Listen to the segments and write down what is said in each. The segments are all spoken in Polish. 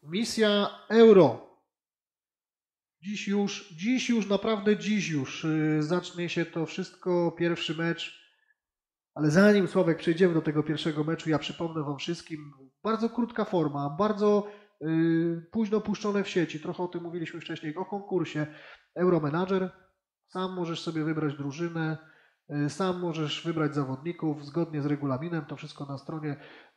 Misja Euro. Dziś już, naprawdę dziś już zacznie się to wszystko, pierwszy mecz. Ale zanim, Sławek, przejdziemy do tego pierwszego meczu, ja przypomnę Wam wszystkim, bardzo krótka forma, bardzo późno puszczone w sieci, trochę o tym mówiliśmy wcześniej, o konkursie Euromanager. Sam możesz sobie wybrać drużynę, sam możesz wybrać zawodników zgodnie z regulaminem, to wszystko na stronie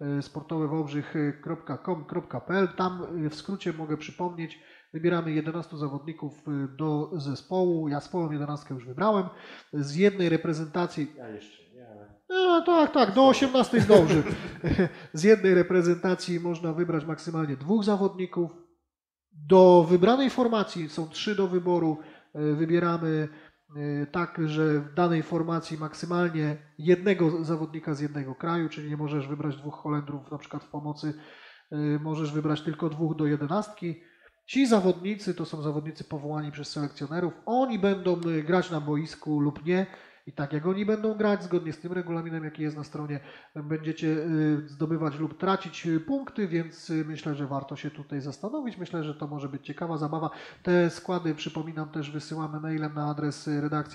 sportowewałbrzych.com.pl. Tam w skrócie mogę przypomnieć, wybieramy 11 zawodników do zespołu, ja swoją 11 już wybrałem, z jednej reprezentacji... Ja jeszcze nie, ale... Tak, do 18 zdąży. Z jednej reprezentacji można wybrać maksymalnie 2 zawodników. Do wybranej formacji są 3 do wyboru. Wybieramy tak, że w danej formacji maksymalnie jednego zawodnika z jednego kraju, czyli nie możesz wybrać 2 Holendrów na przykład w pomocy, możesz wybrać tylko 2 do 11. Ci zawodnicy to są zawodnicy powołani przez selekcjonerów. Oni będą grać na boisku lub nie. I tak jak oni będą grać, zgodnie z tym regulaminem, jaki jest na stronie, będziecie zdobywać lub tracić punkty, więc myślę, że warto się tutaj zastanowić. Myślę, że to może być ciekawa zabawa. Te składy, przypominam, też wysyłamy mailem na adres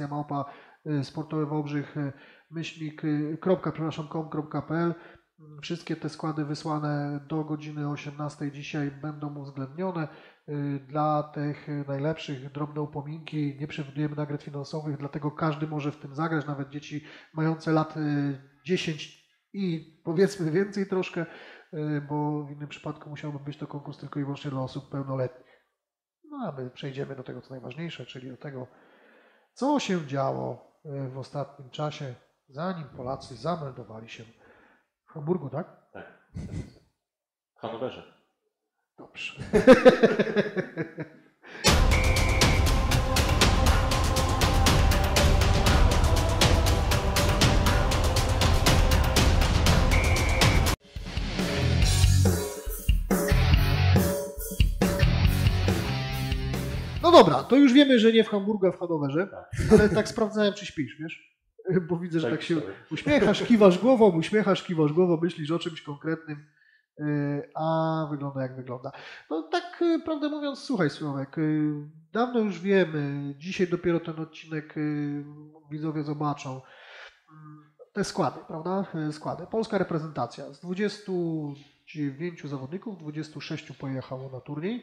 redakcja@sportowewałbrzych.com.pl. Wszystkie te składy wysłane do godziny 18 dzisiaj będą uwzględnione. Dla tych najlepszych drobne upominki, nie przewidujemy nagród finansowych, dlatego każdy może w tym zagrać, nawet dzieci mające lat 10 i powiedzmy więcej troszkę, bo w innym przypadku musiałby być to konkurs tylko i wyłącznie dla osób pełnoletnich. No a my przejdziemy do tego, co najważniejsze, czyli do tego, co się działo w ostatnim czasie, zanim Polacy zameldowali się w Hamburgu, tak? Tak. W Hanowerze. Dobrze. No dobra, to już wiemy, że nie w Hamburgu, a w Hanowerze, ale tak sprawdzałem, czy śpisz, wiesz? Bo widzę, że tak się uśmiechasz, kiwasz głową, myślisz o czymś konkretnym, a wygląda jak wygląda. No tak, prawdę mówiąc, słuchaj, Sławek, dawno już wiemy, dzisiaj dopiero ten odcinek widzowie zobaczą, te składy, prawda? Składy. Polska reprezentacja z 29 zawodników, 26 pojechało na turniej.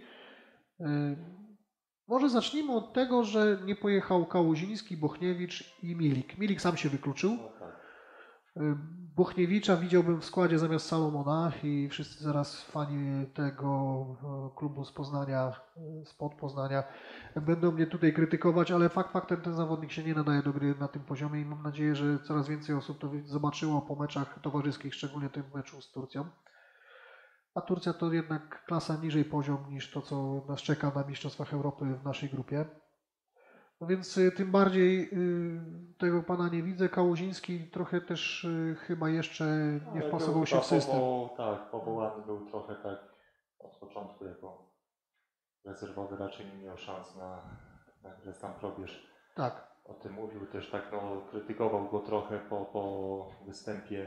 Może zacznijmy od tego, że nie pojechał Kałuziński, Bochniewicz i Milik. Milik sam się wykluczył. Bochniewicza widziałbym w składzie zamiast Salomona i wszyscy zaraz fani tego klubu z Poznania, spod Poznania będą mnie tutaj krytykować, ale faktem ten zawodnik się nie nadaje do gry na tym poziomie i mam nadzieję, że coraz więcej osób to zobaczyło po meczach towarzyskich, szczególnie tym meczu z Turcją. A Turcja to jednak klasa niżej poziom niż to, co nas czeka na Mistrzostwach Europy w naszej grupie. No więc tym bardziej tego pana nie widzę. Kałuziński trochę też chyba jeszcze nie wpasował się w system. Powołany był trochę tak od początku jako rezerwowy, raczej nie miał szans na grę. Sam Probierz o tym mówił też tak, krytykował go trochę po występie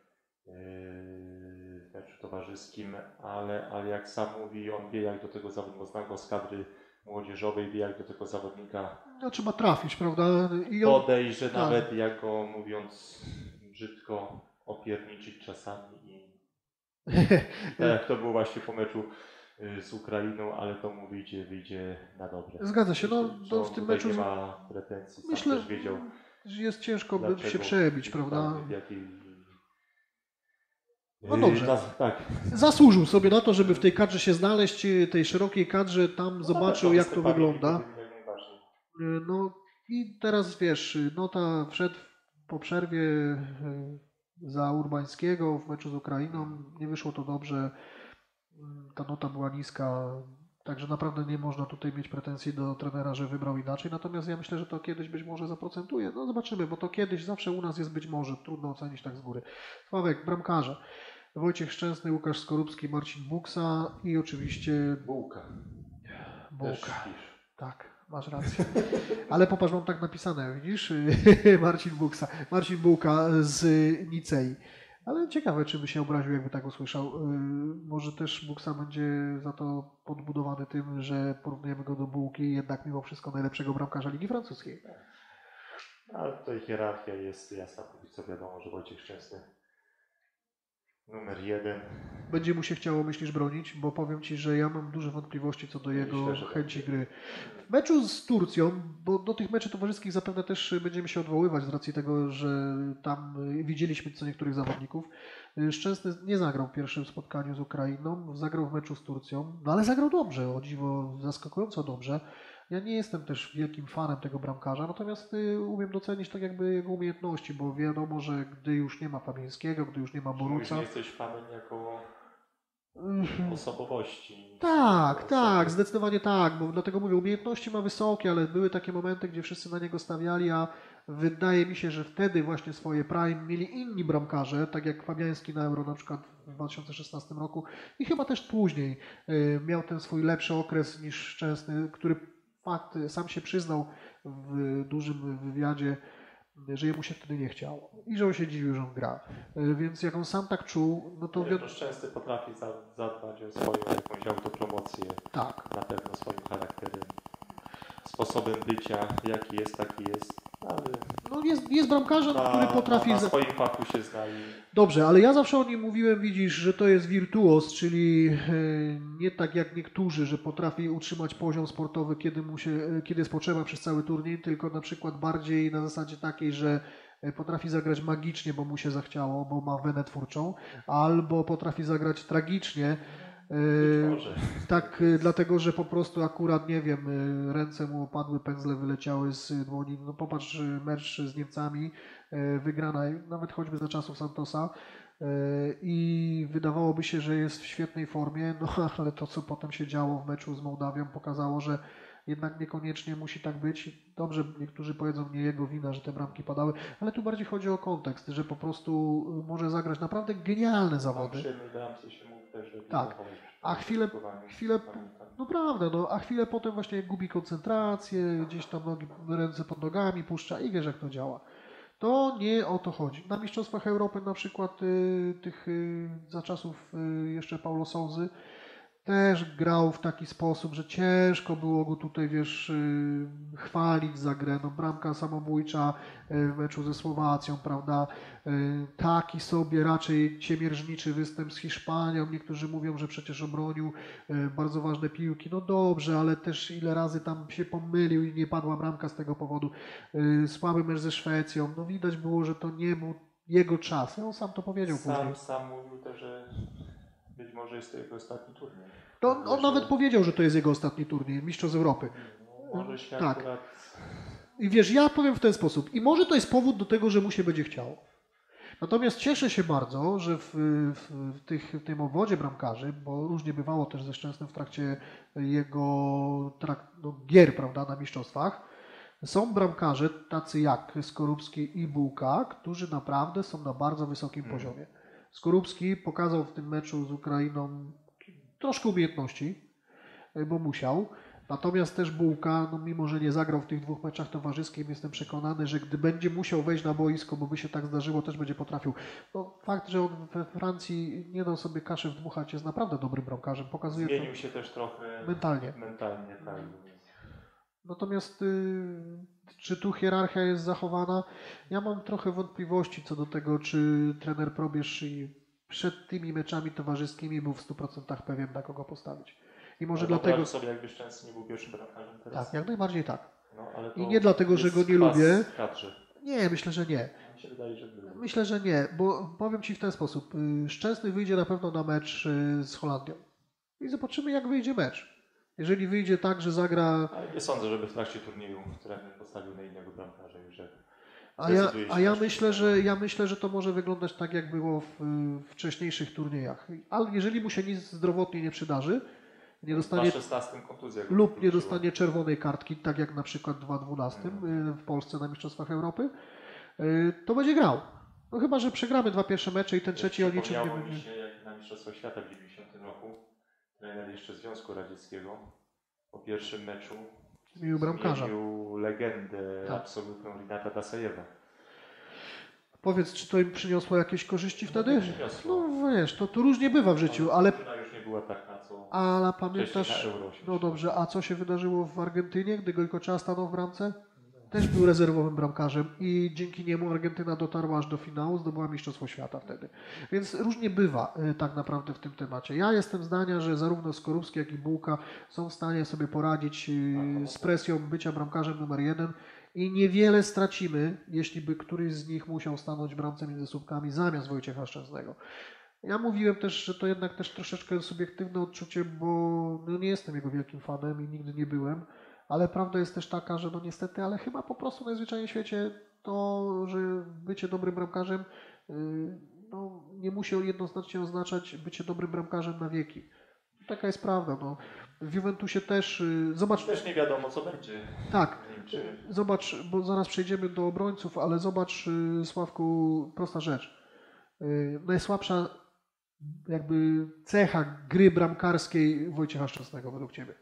w meczu towarzyskim, ale jak sam mówi, on wie jak do tego zawodnika, zna go z kadry młodzieżowej, wie jak do tego zawodnika trzeba trafić, prawda? Podejść, że nawet jak go, mówiąc brzydko, opierniczyć czasami i tak jak to było właśnie po meczu z Ukrainą, ale to mu wyjdzie na dobre. Zgadza się, w tym meczu nie ma pretensji, myślę, też wiedział, że jest ciężko by się przebić, prawda? No dobrze. Zasłużył sobie na to, żeby w tej kadrze się znaleźć, tej szerokiej kadrze, tam zobaczył jak to wygląda. No i teraz wiesz, nota wszedł po przerwie za Urbańskiego w meczu z Ukrainą, nie wyszło to dobrze, ta nota była niska, także naprawdę nie można tutaj mieć pretensji do trenera, że wybrał inaczej, natomiast ja myślę, że to kiedyś być może zaprocentuje, zobaczymy, bo to kiedyś zawsze u nas jest być może, trudno ocenić tak z góry. Sławek, bramkarze. Wojciech Szczęsny, Łukasz Skorupski, Marcin Buksa i oczywiście... Bułka. Tak, masz rację. Ale popatrz, mam tak napisane, widzisz? Marcin Bułka z Nicei. Ale ciekawe, czy by się obraził, jakby tak usłyszał. Może też Buksa będzie za to podbudowany tym, że porównujemy go do Bułki, jednak mimo wszystko najlepszego bramkarza Ligi Francuskiej. Ale tutaj hierarchia jest jasna, póki co wiadomo, że Wojciech Szczęsny numer 1. Będzie mu się chciało, myślisz, bronić? Bo powiem Ci, że ja mam duże wątpliwości co do jego chęci gry. W meczu z Turcją, bo do tych meczów towarzyskich zapewne też będziemy się odwoływać z racji tego, że tam widzieliśmy co niektórych zawodników. Szczęsny nie zagrał w pierwszym spotkaniu z Ukrainą, zagrał w meczu z Turcją, no ale zagrał dobrze, o dziwo zaskakująco dobrze. Ja nie jestem też wielkim fanem tego bramkarza, natomiast umiem docenić tak jakby jego umiejętności, bo wiadomo, że gdy już nie ma Fabińskiego, gdy już nie ma Boruca... Nie jesteś fanem jako osobowości. Tak, zdecydowanie tak, bo dlatego mówię, umiejętności ma wysokie, ale były takie momenty, gdzie wszyscy na niego stawiali, a wydaje mi się, że wtedy właśnie swoje prime mieli inni bramkarze, tak jak Fabiański na Euro na przykład w 2016 roku i chyba też później miał ten swój lepszy okres niż Szczęsny, który sam się przyznał w dużym wywiadzie, że jemu się wtedy nie chciało i że on się dziwił, że on gra. Więc jak on sam tak czuł, no to... Szczęsny potrafi zadbać o swoją jakąś autopromocję. Tak. Na pewno swoim charakterem, sposobem bycia, jaki jest, taki jest. Ale no jest bramkarzem, który potrafi... Na swoim fachu się zna. Dobrze, ale ja zawsze o nim mówiłem, widzisz, że to jest wirtuos, czyli nie tak jak niektórzy, że potrafi utrzymać poziom sportowy, kiedy jest potrzeba przez cały turniej, tylko na przykład bardziej na zasadzie takiej, że potrafi zagrać magicznie, bo mu się zachciało, bo ma wenę twórczą, albo potrafi zagrać tragicznie, tak, dlatego, że po prostu akurat, nie wiem, ręce mu opadły, pędzle wyleciały z dłoni. No popatrz, mecz z Niemcami, wygrana nawet choćby za czasów Santosa i wydawałoby się, że jest w świetnej formie, no ale to, co potem się działo w meczu z Mołdawią, pokazało, że jednak niekoniecznie musi tak być. Dobrze, niektórzy powiedzą, nie jego wina, że te bramki padały, ale tu bardziej chodzi o kontekst, że po prostu może zagrać naprawdę genialne zawody. Tak, a chwilę, no prawda, no, a chwilę potem właśnie gubi koncentrację, gdzieś tam ręce pod nogami puszcza i wiesz, jak to działa. To nie o to chodzi. Na Mistrzostwach Europy na przykład tych za czasów jeszcze Paulo Souzy też grał w taki sposób, że ciężko było go tutaj, wiesz, chwalić za grę. No, bramka samobójcza w meczu ze Słowacją, prawda? Taki sobie raczej ciemierżniczy występ z Hiszpanią. Niektórzy mówią, że przecież obronił bardzo ważne piłki. No dobrze, ale też ile razy tam się pomylił i nie padła bramka z tego powodu. Słaby mecz ze Szwecją. No widać było, że to nie był jego czas. On sam to powiedział później. Sam mówił też, że być może jest to jego ostatni turniej. To on nawet powiedział, że to jest jego ostatni turniej, Mistrzostw Europy. No, może się tak. Akurat... I wiesz, ja powiem w ten sposób. I może to jest powód do tego, że mu się będzie chciało. Natomiast cieszę się bardzo, że w tym obwodzie bramkarzy, bo różnie bywało też ze Szczęsnym w trakcie jego gier, prawda, na mistrzostwach, są bramkarze tacy jak Skorupski i Bułka, którzy naprawdę są na bardzo wysokim poziomie. Skorupski pokazał w tym meczu z Ukrainą troszkę umiejętności, bo musiał. Natomiast też Bułka, no mimo że nie zagrał w tych 2 meczach towarzyskich, jestem przekonany, że gdy będzie musiał wejść na boisko, bo by się tak zdarzyło, też będzie potrafił. No, fakt, że on we Francji nie dał sobie kaszy wdmuchać, jest naprawdę dobrym bramkarzem. Pokazuje Zmienił się też trochę mentalnie tak. Natomiast czy tu hierarchia jest zachowana? Ja mam trochę wątpliwości co do tego, czy trener Probierz przed tymi meczami towarzyskimi był w 100% pewien, na kogo postawić. I może dlatego... sobie, jakby Szczęsny nie był pierwszym bramkarzem teraz. Tak, jak najbardziej tak. No, ale i nie dlatego, że go nie lubię. Kadrze. Nie, myślę, że nie. Mi się wydaje, że był. Myślę, że nie, bo powiem Ci w ten sposób. Szczęsny wyjdzie na pewno na mecz z Holandią. I zobaczymy, jak wyjdzie mecz. Jeżeli wyjdzie tak, że zagra... Ale nie sądzę, żeby w trakcie turnieju trener postawił na innego bramkarza i że... Ja myślę, że to może wyglądać tak, jak było w wcześniejszych turniejach. Ale jeżeli mu się nic zdrowotnie nie przydarzy, nie dostanie lub nie dostanie czerwonej kartki, tak jak na przykład w 2012 w Polsce na Mistrzostwach Europy, to będzie grał. No chyba, że przegramy 2 pierwsze mecze i ten trzeci o niczym nie będzie. Mi się, jak na Mistrzostwach Świata w 90 roku trener jeszcze Związku Radzieckiego po pierwszym meczu zmienił bramkarza. Zmienił legendę absolutną Rinata Dasajewa. Powiedz, czy to im przyniosło jakieś korzyści wtedy? Nie przyniosło. No wiesz, to różnie bywa w życiu, ale... już nie była taka, co Ale pamiętasz... na Euro się No dobrze, a co się wydarzyło w Argentynie, gdy Goicoechea stanął w bramce? Też był rezerwowym bramkarzem i dzięki niemu Argentyna dotarła aż do finału, zdobyła Mistrzostwo Świata wtedy. Więc różnie bywa tak naprawdę w tym temacie. Ja jestem zdania, że zarówno Skorupski, jak i Bułka są w stanie sobie poradzić z presją bycia bramkarzem numer 1 i niewiele stracimy, jeśli by któryś z nich musiał stanąć w bramce między słupkami zamiast Wojciecha Szczęsnego. Ja mówiłem też, że to jednak też troszeczkę subiektywne odczucie, bo no nie jestem jego wielkim fanem i nigdy nie byłem. Ale prawda jest też taka, że no niestety, ale chyba po prostu najzwyczajniej w świecie to, że bycie dobrym bramkarzem no, nie musi jednoznacznie oznaczać bycie dobrym bramkarzem na wieki. Taka jest prawda. No. W Juventusie też, zobacz... Też nie wiadomo, co będzie. Tak, zobacz, bo zaraz przejdziemy do obrońców, ale zobacz, Sławku, prosta rzecz. Najsłabsza jakby cecha gry bramkarskiej Wojciecha Szczęsnego według Ciebie?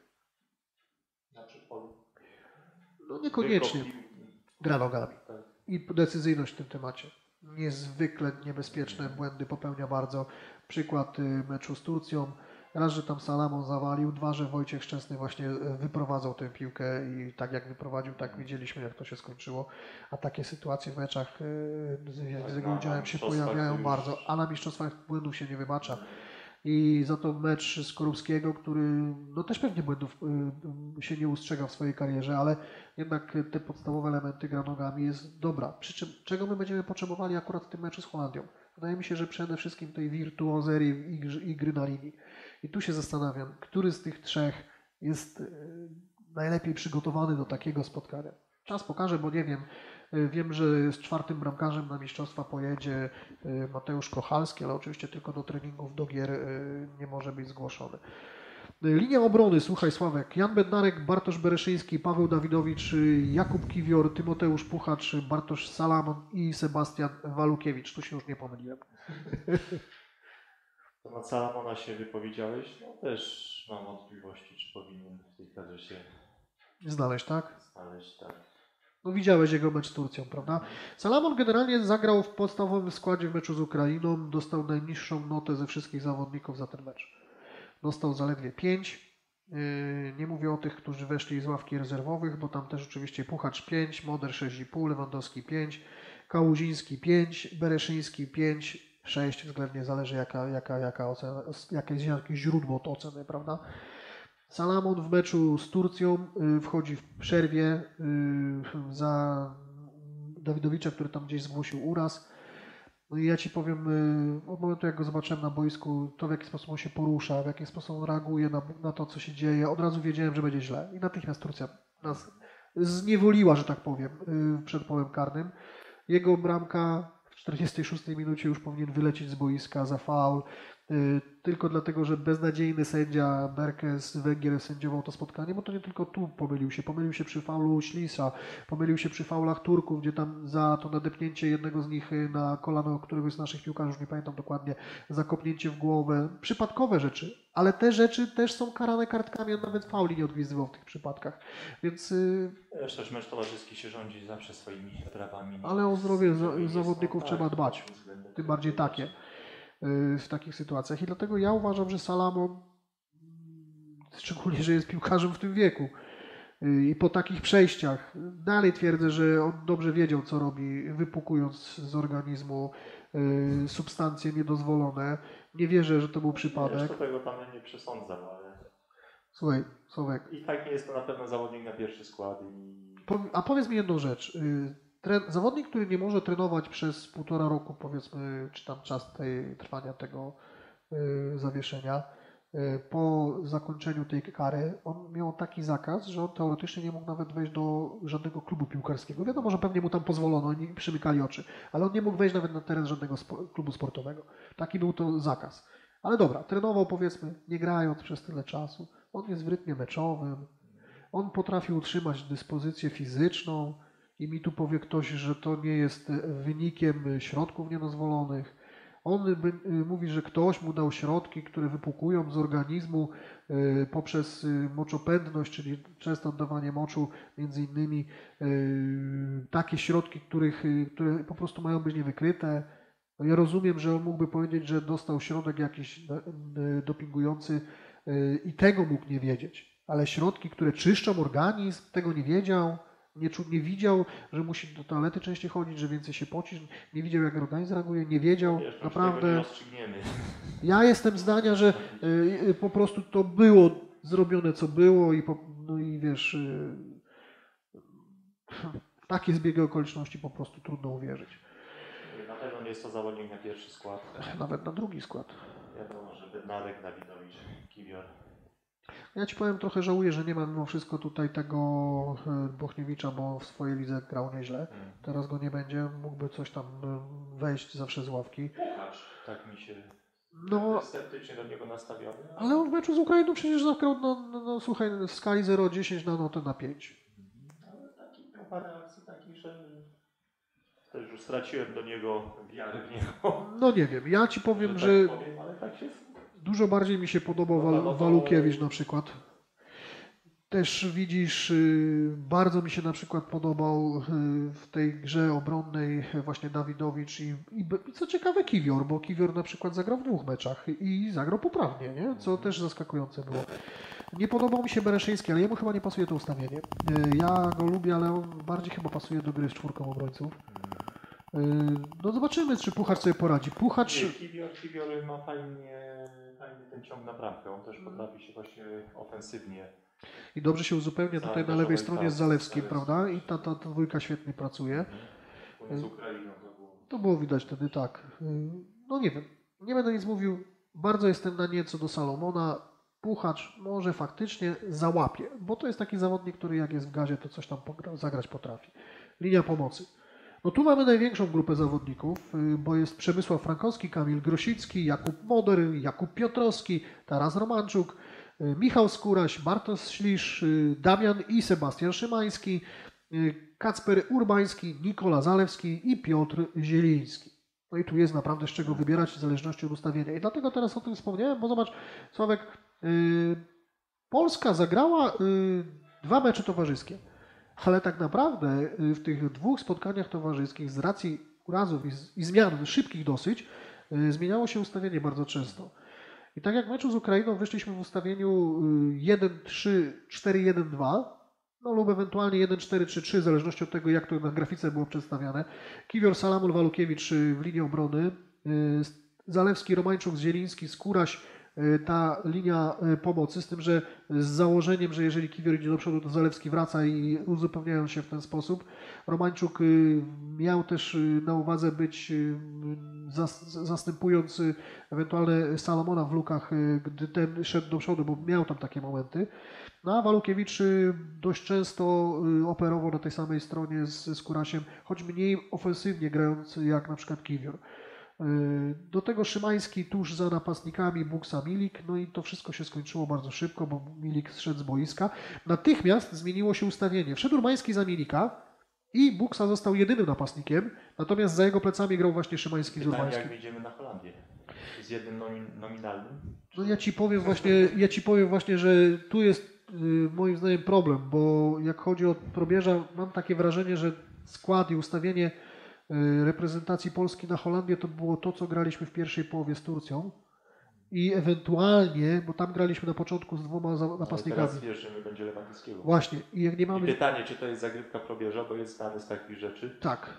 No niekoniecznie. Gra nogami. I decyzyjność w tym temacie. Niezwykle niebezpieczne błędy popełnia bardzo. Przykład meczu z Turcją. Raz, że tam Salamon zawalił, dwa, że Wojciech Szczęsny właśnie wyprowadzał tę piłkę i tak jak wyprowadził, tak widzieliśmy, jak to się skończyło. A takie sytuacje w meczach z jego udziałem się pojawiają bardzo, a na mistrzostwach błędów się nie wybacza. I za to mecz Skorupskiego, który no też pewnie błędów się nie ustrzega w swojej karierze, ale jednak te podstawowe elementy gra nogami jest dobra. Przy czym czego my będziemy potrzebowali akurat w tym meczu z Holandią? Wydaje mi się, że przede wszystkim tej wirtuozerii i gry na linii. I tu się zastanawiam, który z tych trzech jest najlepiej przygotowany do takiego spotkania. Czas pokaże, bo nie wiem. Wiem, że z czwartym bramkarzem na mistrzostwa pojedzie Mateusz Kochalski, ale oczywiście tylko do treningów, do gier nie może być zgłoszony. Linia obrony, słuchaj Sławek, Jan Bednarek, Bartosz Bereszyński, Paweł Dawidowicz, Jakub Kiwior, Tymoteusz Puchacz, Bartosz Salamon i Sebastian Walukiewicz. Tu się już nie pomyliłem. To na Salamona się wypowiedziałeś? No też mam wątpliwości, czy powinien w tej kadrze się znaleźć, tak? Znaleźć, tak. No widziałeś jego mecz z Turcją, prawda? Salamon generalnie zagrał w podstawowym składzie w meczu z Ukrainą, dostał najniższą notę ze wszystkich zawodników za ten mecz. Dostał zaledwie 5. Nie mówię o tych, którzy weszli z ławki rezerwowych, bo tam też oczywiście Puchacz 5, Moder 6,5, Lewandowski 5, Kałuziński 5, Bereszyński 5, 6 względnie, zależy jaka ocena, jakie jest jakieś źródło to oceny, prawda? Salamon w meczu z Turcją wchodzi w przerwie za Dawidowicza, który tam gdzieś zgłosił uraz. No i ja Ci powiem, od momentu jak go zobaczyłem na boisku, to w jaki sposób on się porusza, w jaki sposób on reaguje na to, co się dzieje, od razu wiedziałem, że będzie źle. I natychmiast Turcja nas zniewoliła, że tak powiem, przed polem karnym. Jego bramka w 46 minucie już powinien wylecieć z boiska za faul. Tylko dlatego, że beznadziejny sędzia Berke z Węgier sędziował to spotkanie, bo to nie tylko tu pomylił się przy faulu Ślisa, pomylił się przy faulach Turków, gdzie tam za to nadepnięcie jednego z nich na kolano któregoś z naszych piłkarzy, już nie pamiętam dokładnie, za kopnięcie w głowę, przypadkowe rzeczy, ale te rzeczy też są karane kartkami, on nawet fauli nie odgwizdywał w tych przypadkach, więc... Też mecz towarzyski się rządzi zawsze swoimi prawami. Ale o zdrowie zawodników trzeba dbać, tym bardziej takie. W takich sytuacjach i dlatego ja uważam, że Salamon, szczególnie, że jest piłkarzem w tym wieku i po takich przejściach, dalej twierdzę, że on dobrze wiedział, co robi, wypukując z organizmu substancje niedozwolone. Nie wierzę, że to był przypadek. Jeszcze tego tam nie przesądzam, ale... Słuchaj, Sławek. I tak nie jest to na pewno zawodnik na pierwszy skład. A powiedz mi jedną rzecz. Zawodnik, który nie może trenować przez 1,5 roku, powiedzmy, czy tam czas trwania tego zawieszenia, po zakończeniu tej kary, on miał taki zakaz, że on teoretycznie nie mógł nawet wejść do żadnego klubu piłkarskiego. Wiadomo, że pewnie mu tam pozwolono, nie przymykali oczy, ale on nie mógł wejść nawet na teren żadnego klubu sportowego. Taki był to zakaz. Ale dobra, trenował powiedzmy, nie grając przez tyle czasu. On jest w rytmie meczowym, on potrafił utrzymać dyspozycję fizyczną, i mi tu powie ktoś, że to nie jest wynikiem środków niedozwolonych, On mówi, że ktoś mu dał środki, które wypłukują z organizmu poprzez moczopędność, czyli częste oddawanie moczu, między innymi takie środki, które po prostu mają być niewykryte. No ja rozumiem, że on mógłby powiedzieć, że dostał środek jakiś dopingujący i tego mógł nie wiedzieć. Ale środki, które czyszczą organizm, tego nie wiedział, nie widział, że musi do toalety częściej chodzić, że więcej się pocić, nie widział, jak organizm reaguje, nie wiedział. Wiesz, naprawdę. Ja jestem zdania, że po prostu to było zrobione, co było i wiesz, w takie zbiegi okoliczności po prostu trudno uwierzyć. Na pewno nie jest to zawodnik na pierwszy skład. Nawet na drugi skład. Wiadomo, że Bednarek, Dawidowicz, Kiwior. Ja Ci powiem, trochę żałuję, że nie ma mimo wszystko tutaj tego Bochniewicza, bo w swojej lidze grał nieźle. Teraz go nie będzie, mógłby coś tam wejść zawsze z ławki. Puchacz, tak mi się sceptycznie do niego nastawiony. Ale on w meczu z Ukrainą przecież zagrał słuchaj, w skali 0-10 na notę na 5. Ale miał parę akcji takich, że też już straciłem do niego wiarę w niego. No nie wiem, ja Ci powiem, że ale tak się... Dużo bardziej mi się podobał Walukiewicz na przykład. Też widzisz, bardzo mi się na przykład podobał w tej grze obronnej właśnie Dawidowicz i co ciekawe Kiwior, bo Kiwior na przykład zagrał w 2 meczach i zagrał poprawnie, nie? Co też zaskakujące było. Nie podobał mi się Bereszyński, ale jemu chyba nie pasuje to ustawienie. Ja go lubię, ale on bardziej chyba pasuje do gry z 4 obrońców. No zobaczymy, czy Puchacz sobie poradzi. Kiwior ma fajny ten ciąg na bramkę. On też potrafi się właśnie ofensywnie. I dobrze się uzupełnia tutaj na lewej stronie z Zalewskim, prawda? I ta dwójka świetnie pracuje. Z Ukrainą to było widać wtedy, tak. No nie wiem, nie będę nic mówił. Bardzo jestem na nie co do Salomona. Puchacz może faktycznie załapie, bo to jest taki zawodnik, który jak jest w gazie, to coś tam zagrać potrafi. Linia pomocy. No tu mamy największą grupę zawodników, bo jest Przemysław Frankowski, Kamil Grosicki, Jakub Moder, Jakub Piotrowski, Taras Romanczuk, Michał Skóraś, Bartosz Ślisz, Damian i Sebastian Szymański, Kacper Urbański, Nikola Zalewski i Piotr Zieliński. No i tu jest naprawdę z czego wybierać w zależności od ustawienia. I dlatego teraz o tym wspomniałem, bo zobacz, Sławek, Polska zagrała 2 mecze towarzyskie. Ale tak naprawdę w tych 2 spotkaniach towarzyskich z racji urazów i zmian szybkich dosyć zmieniało się ustawienie bardzo często. I tak jak w meczu z Ukrainą wyszliśmy w ustawieniu 1-3-4-1-2, no lub ewentualnie 1-4-3-3, w zależności od tego, jak to na grafice było przedstawiane. Kiwior, Salamul, Walukiewicz w linii obrony, Zalewski, Romańczuk, Zieliński, Skóraś, ta linia pomocy, z tym, że z założeniem, że jeżeli Kiwior idzie do przodu, to Zalewski wraca i uzupełniają się w ten sposób. Romańczuk miał też na uwadze być zastępując ewentualne Salomona w lukach, gdy ten szedł do przodu, bo miał tam takie momenty. No a Walukiewicz dość często operował na tej samej stronie z Skórasiem, choć mniej ofensywnie grając jak na przykład Kiwior. Do tego Szymański tuż za napastnikami, Buksa, Milik, no i to wszystko się skończyło bardzo szybko, bo Milik zszedł z boiska. Natychmiast zmieniło się ustawienie. Wszedł Urbański za Milika i Buksa został jedynym napastnikiem, natomiast za jego plecami grał właśnie Szymański z Urbańskim. Jak wyjdziemy na Holandię? Z jednym nominalnym? No ja ci powiem właśnie, że tu jest moim zdaniem problem, bo jak chodzi o probierza, mam takie wrażenie, że skład i ustawienie reprezentacji Polski na Holandię to było to, co graliśmy w pierwszej połowie z Turcją i ewentualnie, bo tam graliśmy na początku z 2 napastnikami. Teraz wiesz, że nie będzie Lewandowskiego. Właśnie. I jak nie mamy... I pytanie, czy to jest zagrywka probierza, bo jest znany z takich rzeczy. Tak,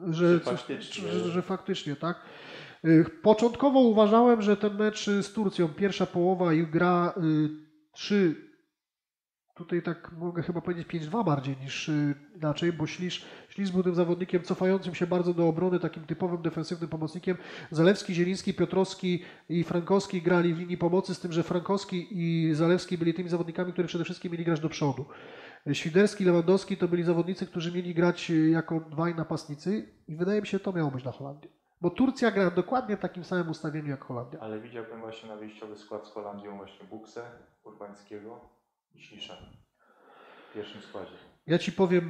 że faktycznie, tak. Początkowo uważałem, że ten mecz z Turcją, pierwsza połowa i gra 3, tutaj tak mogę chyba powiedzieć 5-2 bardziej niż inaczej, bo Ślisz był tym zawodnikiem cofającym się bardzo do obrony, takim typowym defensywnym pomocnikiem. Zalewski, Zieliński, Piotrowski i Frankowski grali w linii pomocy, z tym, że Frankowski i Zalewski byli tymi zawodnikami, którzy przede wszystkim mieli grać do przodu. Świderski, Lewandowski to byli zawodnicy, którzy mieli grać jako 2 napastnicy i wydaje mi się, że to miało być na Holandię. Bo Turcja gra dokładnie w takim samym ustawieniu jak Holandia. Ale widziałbym właśnie na wyjściowy skład z Holandią właśnie Buksę, Urbańskiego i Ślisza w pierwszym składzie. Ja Ci powiem,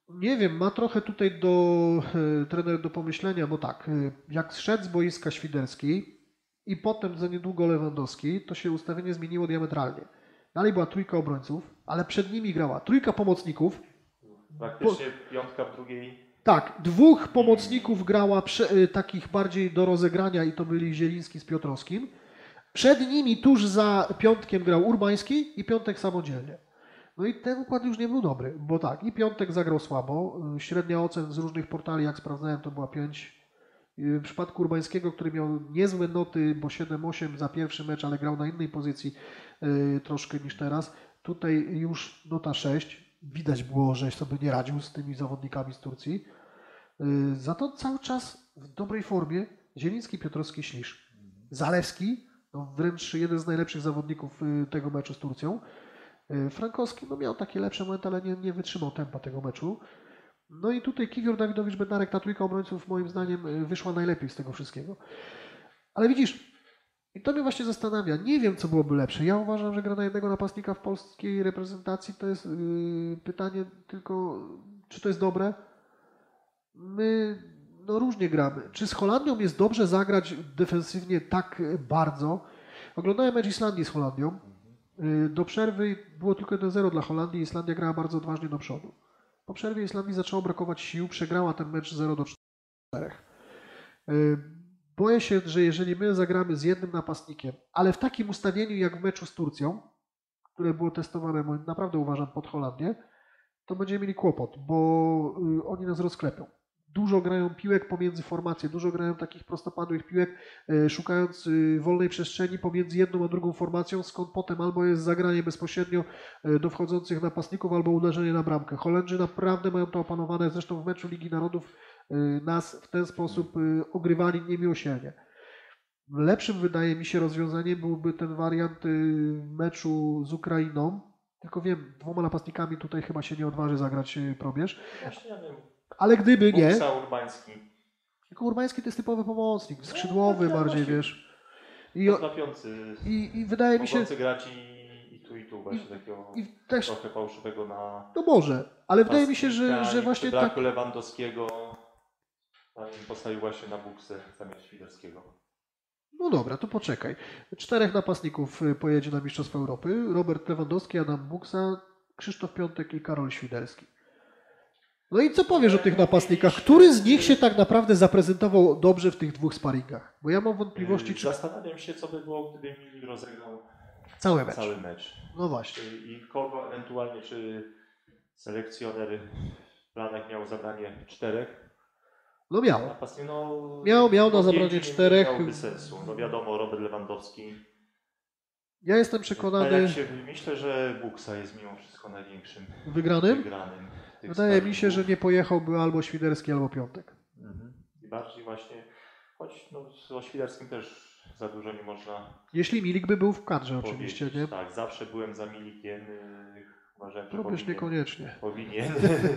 Nie wiem, ma trochę tutaj trener do pomyślenia, bo tak, jak zszedł z boiska Świderski i potem za niedługo Lewandowski, to się ustawienie zmieniło diametralnie. Dalej była trójka obrońców, ale przed nimi grała trójka pomocników. Praktycznie piątka w drugiej. Tak, dwóch pomocników grała takich bardziej do rozegrania i to byli Zieliński z Piotrowskim. Przed nimi tuż za Piątkiem grał Urbański i Piątek samodzielnie. No i ten układ już nie był dobry, bo tak, i Piątek zagrał słabo. Średnia ocen z różnych portali, jak sprawdzałem, to była 5. W przypadku Urbańskiego, który miał niezłe noty, bo 7-8 za pierwszy mecz, ale grał na innej pozycji troszkę niż teraz. Tutaj już nota 6. Widać było, że sobie nie radził z tymi zawodnikami z Turcji. Za to cały czas w dobrej formie Zieliński, Piotrowski, Ślisz. Zalewski, no wręcz jeden z najlepszych zawodników tego meczu z Turcją. Frankowski miał takie lepsze momenty, ale nie wytrzymał tempa tego meczu. No i tutaj Kiwior, Dawidowicz, Bednarek, ta trójka obrońców moim zdaniem wyszła najlepiej z tego wszystkiego. Ale widzisz, i to mnie właśnie zastanawia, nie wiem co byłoby lepsze. Ja uważam, że gra na jednego napastnika w polskiej reprezentacji to jest pytanie tylko, czy to jest dobre? My różnie gramy. Czy z Holandią jest dobrze zagrać defensywnie tak bardzo? Oglądałem mecz Islandii z Holandią. Do przerwy było tylko 1-0 dla Holandii. Islandia grała bardzo odważnie do przodu. Po przerwie Islandii zaczęło brakować sił. Przegrała ten mecz 0-4. Boję się, że jeżeli my zagramy z jednym napastnikiem, ale w takim ustawieniu jak w meczu z Turcją, które było testowane, naprawdę uważam, pod Holandię, to będziemy mieli kłopot, bo oni nas rozklepią. Dużo grają piłek pomiędzy formacje, dużo grają takich prostopadłych piłek, szukając wolnej przestrzeni pomiędzy jedną a drugą formacją, skąd potem albo jest zagranie bezpośrednio do wchodzących napastników, albo uderzenie na bramkę. Holendrzy naprawdę mają to opanowane, zresztą w meczu Ligi Narodów nas w ten sposób ogrywali niemiłosiernie. Lepszym, wydaje mi się, rozwiązaniem byłby ten wariant meczu z Ukrainą, tylko wiem, dwoma napastnikami tutaj chyba się nie odważy zagrać Probierz. Właśnie ja wiem. Ale gdyby nie... Urbański. Tylko Urbański to jest typowy pomocnik, skrzydłowy bardziej, wiesz. I wydaje mi się... Mogący grać i tu właśnie takiego trochę fałszywego na... No może, ale wydaje mi się, że właśnie tak... braku Lewandowskiego postawił właśnie na buksę zamiast Świderskiego. No dobra, to poczekaj. 4 napastników pojedzie na Mistrzostwa Europy. Robert Lewandowski, Adam Buksa, Krzysztof Piątek i Karol Świderski. No i co powiesz o tych napastnikach? Który z nich się tak naprawdę zaprezentował dobrze w tych dwóch sparingach? Bo ja mam wątpliwości, czy... Zastanawiam się, co by było, gdyby Milik rozegrał cały mecz. No właśnie. I kogo ewentualnie, czy selekcjoner w planach miał zabranie 4? No miał. Miał na zabranie 4. Nie miałoby sensu. No wiadomo, Robert Lewandowski. Ja jestem przekonany... Myślę, że Buksa jest mimo wszystko największym wygranym. Wydaje mi się, że nie pojechałby albo Świderski, albo Piątek. I bardziej właśnie, choć o Świderskim też za dużo nie można... Jeśli Milik by był w kadrze oczywiście, nie? Tak, zawsze byłem za Milikiem. Uważałem, że Probierz niekoniecznie. Powinien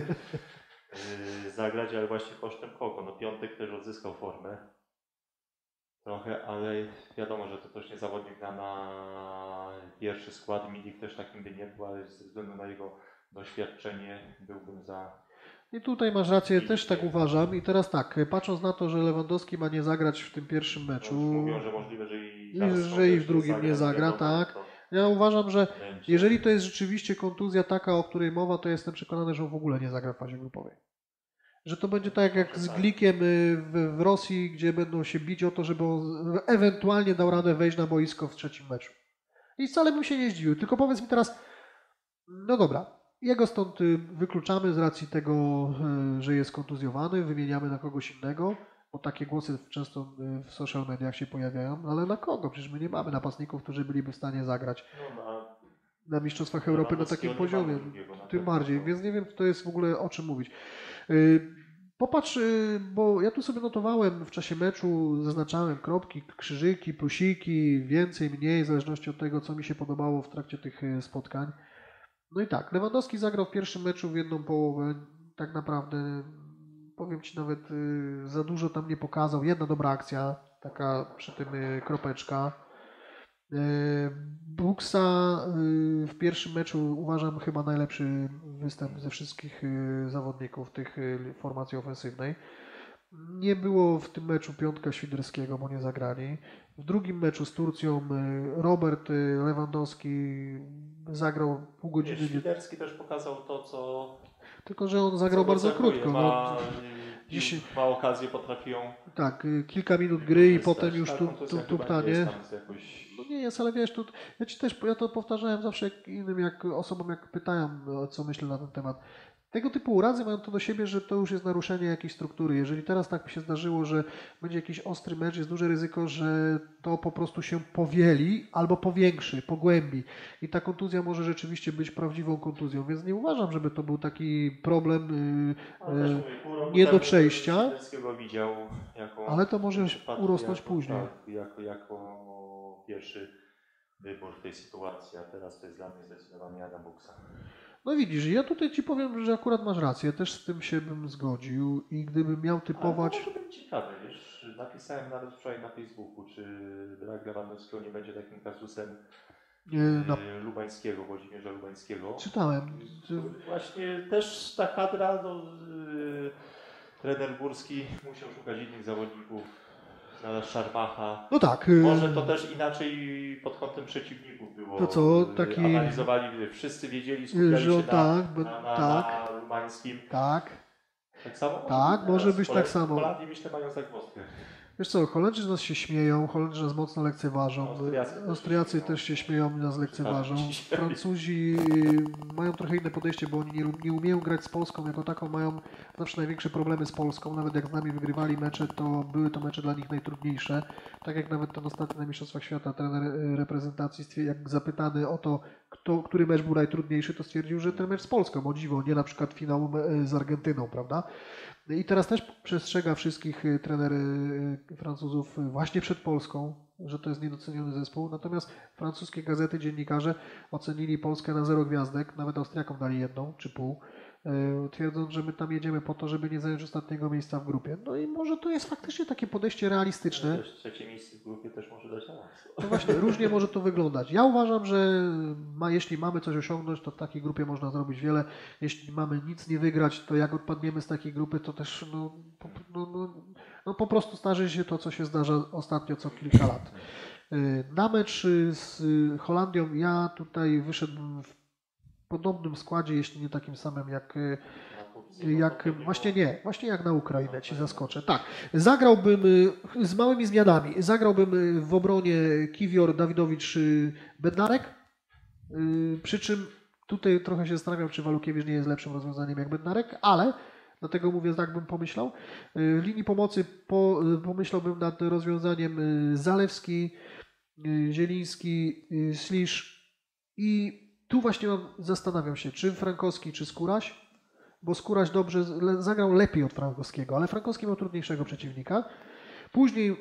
zagrać, ale właśnie kosztem kogo? No Piątek też odzyskał formę. Trochę, ale wiadomo, że to też nie zawodnik na pierwszy skład. Milik też takim by nie był, ale ze względu na jego doświadczenie byłbym za... I tutaj masz rację, też tak uważam. I teraz tak, patrząc na to, że Lewandowski ma nie zagrać w tym pierwszym meczu... Mówią, że możliwe, że i w drugim nie zagra, tak. Ja uważam, że jeżeli to jest rzeczywiście kontuzja taka, o której mowa, to jestem przekonany, że on w ogóle nie zagra w fazie grupowej. Że to będzie tak jak z Glikiem w Rosji, gdzie będą się bić o to, żeby on ewentualnie dał radę wejść na boisko w trzecim meczu. I wcale bym się nie zdziwił. Tylko powiedz mi teraz, no dobra, jego stąd wykluczamy z racji tego, że jest kontuzjowany, wymieniamy na kogoś innego, bo takie głosy często w social mediach się pojawiają, ale na kogo? Przecież my nie mamy napastników, którzy byliby w stanie zagrać na Mistrzostwach Europy na takim poziomie. Tym bardziej, więc nie wiem, to jest w ogóle o czym mówić. Popatrz, bo ja tu sobie notowałem w czasie meczu, zaznaczałem kropki, krzyżyki, plusiki, więcej, mniej, w zależności od tego, co mi się podobało w trakcie tych spotkań. No i tak, Lewandowski zagrał w pierwszym meczu w jedną połowę, tak naprawdę, powiem Ci, nawet za dużo tam nie pokazał. Jedna dobra akcja, taka przy tym kropeczka. Buksa w pierwszym meczu uważam chyba najlepszy występ ze wszystkich zawodników tych formacji ofensywnej. Nie było w tym meczu piątka Świderskiego, bo nie zagrali. W drugim meczu z Turcją Robert Lewandowski zagrał pół godziny. Świderski też pokazał to, co... Tylko, że on zagrał bardzo krótko. Ma okazję, potrafią... Tak, kilka minut gry i potem już tuptanie. No nie jest, ale wiesz, ja to powtarzałem zawsze innym osobom, jak pytają, co myślę na ten temat. Tego typu urazy mają to do siebie, że to już jest naruszenie jakiejś struktury. Jeżeli teraz tak się zdarzyło, że będzie jakiś ostry mecz, jest duże ryzyko, że to po prostu się powieli albo powiększy, pogłębi. I ta kontuzja może rzeczywiście być prawdziwą kontuzją, więc nie uważam, żeby to był taki problem nie do przejścia. Ale to może urosnąć później. Jako pierwszy wybór w tej sytuacji, a teraz to jest dla mnie zdecydowanie Adam Buksa. No widzisz, ja tutaj Ci powiem, że akurat masz rację, też z tym się bym zgodził i gdybym miał typować... Ale to może być ciekawe, wiesz, napisałem nawet wczoraj na Facebooku, czy brak Lewandowskiego nie będzie takim kasusem Lubańskiego, Włodzimierza Lubańskiego. Czytałem. Właśnie też ta kadra, trener Górski musiał szukać innych zawodników. Znalazł Szarmacha. No tak. Może to też inaczej pod kątem przeciwników było. To co, taki... Analizowali, wszyscy wiedzieli, skupiali się na Lubańskim. Tak. Tak samo? Tak, może być tak samo. Holandii myślę mają zagwozdkę. Wiesz co, Holendrzy z nas się śmieją, Holendrzy nas mocno lekceważą, Austriacy też się śmieją i nas lekceważą. Francuzi mają trochę inne podejście, bo oni nie umieją grać z Polską jako taką, mają zawsze największe problemy z Polską. Nawet jak z nami wygrywali mecze, to były to mecze dla nich najtrudniejsze. Tak jak nawet ten ostatni na Mistrzostwach Świata trener reprezentacji, jak zapytany o to, który mecz był najtrudniejszy, to stwierdził, że ten mecz z Polską, o dziwo, nie na przykład finał z Argentyną, prawda? I teraz też przestrzega wszystkich trener Francuzów właśnie przed Polską, że to jest niedoceniony zespół. Natomiast francuskie gazety, dziennikarze ocenili Polskę na 0 gwiazdek, nawet Austriakom dali 1 czy pół, twierdząc, że my tam jedziemy po to, żeby nie zająć ostatniego miejsca w grupie. No i może to jest faktycznie takie podejście realistyczne. Też trzecie miejsce w grupie też może dać awans. No właśnie, różnie może to wyglądać. Ja uważam, że jeśli mamy coś osiągnąć, to w takiej grupie można zrobić wiele. Jeśli mamy nic nie wygrać, to jak odpadniemy z takiej grupy, to też po prostu zdarzy się to, co się zdarza ostatnio co kilka lat. Na mecz z Holandią ja tutaj wyszedłbym w podobnym składzie, jeśli nie takim samym właśnie jak na Ukrainę, Ci zaskoczę. Tak, zagrałbym z małymi zmianami. Zagrałbym w obronie Kiwior, Dawidowicz, Bednarek, przy czym tutaj trochę się zastanawiam, czy Walukiewicz nie jest lepszym rozwiązaniem jak Bednarek, ale dlatego mówię, tak bym pomyślał. W linii pomocy pomyślałbym nad rozwiązaniem Zalewski, Zieliński, Slisz i tu właśnie zastanawiam się, czy Frankowski, czy Skóraś, bo Skóraś dobrze zagrał lepiej od Frankowskiego, ale Frankowski miał trudniejszego przeciwnika. Później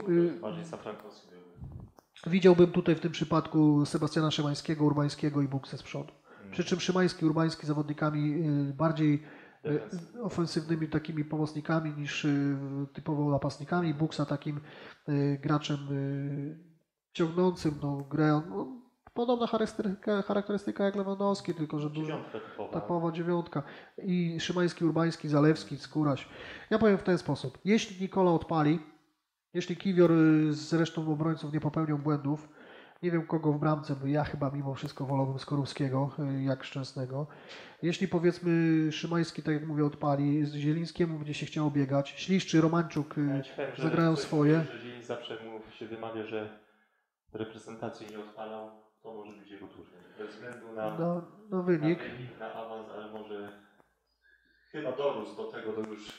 widziałbym tutaj w tym przypadku Sebastiana Szymańskiego, Urbańskiego i Buksę z przodu. Przy czym Szymański, Urbański zawodnikami bardziej ofensywnymi takimi pomocnikami niż typowo napastnikami. Buksa takim graczem ciągnącym grę. Podobna charakterystyka jak Lewandowski, tylko że typowa dziewiątka. I Szymański, Urbański, Zalewski, Skóraś. Ja powiem w ten sposób. Jeśli Nikola odpali, jeśli Kiwior z resztą obrońców nie popełnią błędów, nie wiem kogo w bramce, bo ja chyba mimo wszystko wolałbym Skorupskiego jak Szczęsnego. Jeśli powiedzmy Szymański, tak jak mówię, odpali, z Zielińskiemu będzie się chciało biegać, Ślisz czy Romańczuk zagrają swoje. Że Zieliń zawsze mu się wymawia, że reprezentacji nie odpalał, to może być jego turniej. Bez względu na wynik. Na awans, ale może chyba dorósł do tego, to już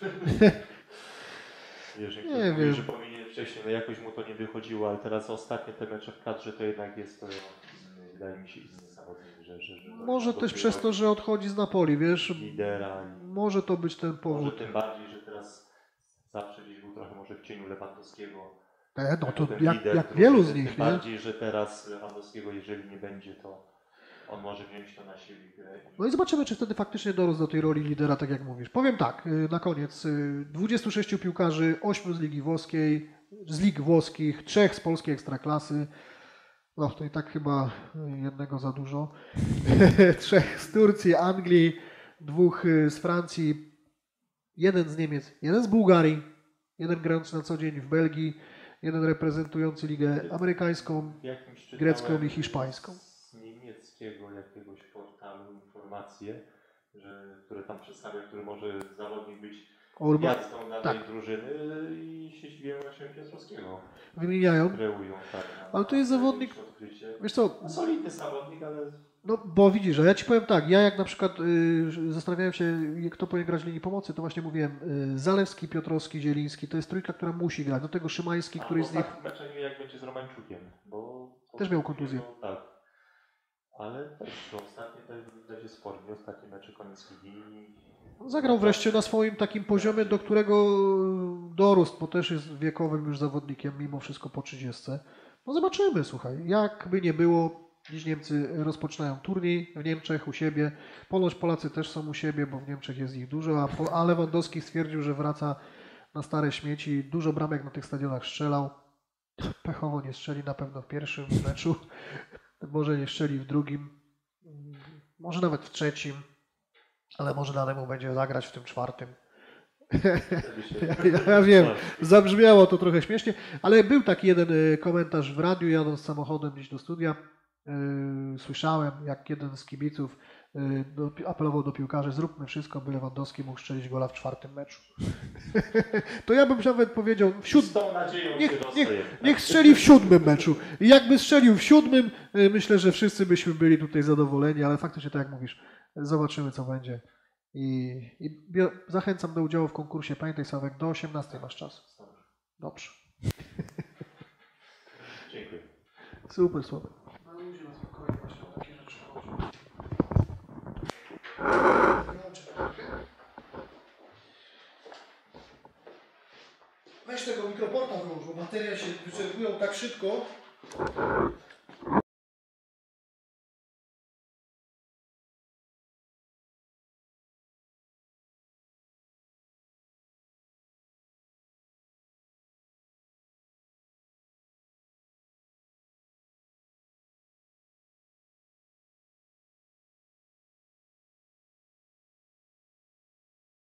jeżeli ktoś mówi, że powinien wcześniej, no jakoś mu to nie wychodziło, ale teraz ostatnie te mecze w kadrze to jednak jest to, wydaje mi się, inny zawodnik, że może też przez to, że odchodzi z Napoli, wiesz, lidera. Może to być ten powód. Może tym bardziej, że teraz zawsze gdzieś był trochę może w cieniu Lewandowskiego. No to jak wielu z nich, tym bardziej, że teraz Lewandowskiego, jeżeli nie będzie, to on może wziąć to na siebie. No i zobaczymy, czy wtedy faktycznie dorósł do tej roli lidera, tak jak mówisz. Powiem tak, na koniec. 26 piłkarzy, 8 z Ligi Włoskiej, z lig włoskich, 3 z polskiej Ekstraklasy. No to i tak chyba jednego za dużo. 3 z Turcji, Anglii, 2 z Francji, 1 z Niemiec, 1 z Bułgarii, 1 grający na co dzień w Belgii, 1 reprezentujący ligę amerykańską, grecką i hiszpańską. Z niemieckiego jakiegoś portalu informacje, które tam przedstawia, który może zawodnik być gwiazdą danej drużyny i się zdziwiłem właśnie Piotrowskiego. Wymieniają. Kreują, tak. Ale to jest zawodnik, wiesz co? Solidny zawodnik, ale... No bo widzisz, że ja Ci powiem tak, ja jak na przykład zastanawiałem się, kto powinien grać w linii pomocy, to właśnie mówiłem, Zalewski, Piotrowski, Zieliński, to jest trójka, która musi grać. Do tego Szymański, który z nich... Mecz jak będzie z Romańczukiem, bo... Też miał kontuzję. Tak. Ale też ostatnie będzie sporny, ostatni mecz koniec ligi. Zagrał wreszcie na swoim takim poziomie, do którego dorósł, bo też jest wiekowym już zawodnikiem, mimo wszystko po 30. No zobaczymy, słuchaj, jakby nie było, dziś Niemcy rozpoczynają turniej w Niemczech u siebie, ponoć Polacy też są u siebie, bo w Niemczech jest ich dużo, a Lewandowski stwierdził, że wraca na stare śmieci, dużo bramek na tych stadionach strzelał, pechowo nie strzeli na pewno w pierwszym meczu, może nie strzeli w drugim, może nawet w trzecim, ale może dalej mu będzie zagrać w tym 4. Ja wiem, zabrzmiało to trochę śmiesznie, ale był taki jeden komentarz w radiu, jadąc samochodem gdzieś do studia. Słyszałem, jak jeden z kibiców apelował do piłkarzy, zróbmy wszystko, by Lewandowski mógł strzelić gola w 4. meczu. To ja bym nawet powiedział, niech strzeli w 7. meczu. I jakby strzelił w 7, myślę, że wszyscy byśmy byli tutaj zadowoleni, ale faktycznie tak jak mówisz, zobaczymy co będzie. I zachęcam do udziału w konkursie. Pamiętaj, Sławek, do 18 masz czas. Dobrze. Dziękuję. Super, Sławek. Na ludzie na spokojnie właśnie o takie rzeczy chodzi. Weź tego mikroporta włącz, bo bateria się wyczerpują tak szybko.